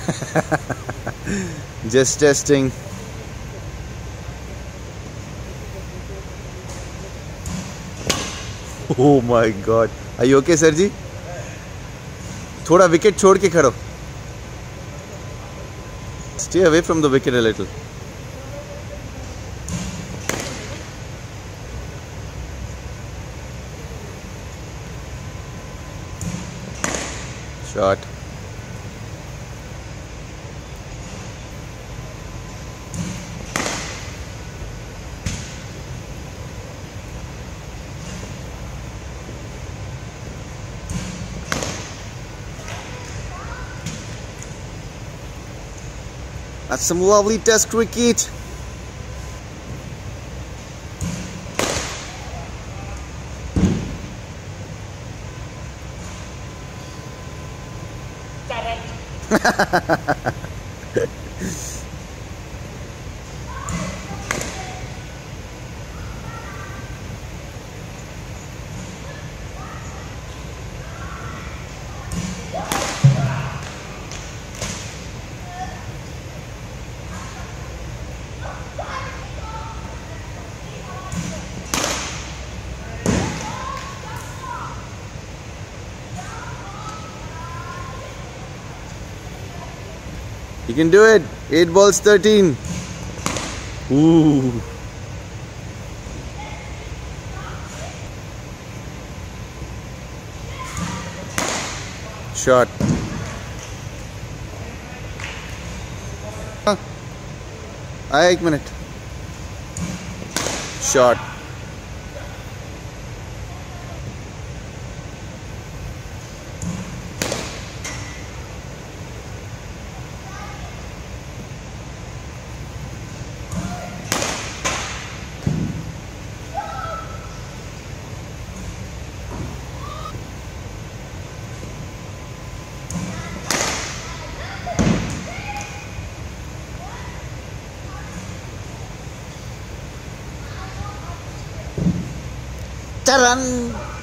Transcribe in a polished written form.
Just testing. Oh my God. Are you okay, sir जी? थोड़ा wicket छोड़ के खड़ो. Stay away from the wicket a little. Shot. That's some lovely test cricket. You can do it. 8 balls, 13. Ooh. Shot. आया 1 minute. Shot. Taran!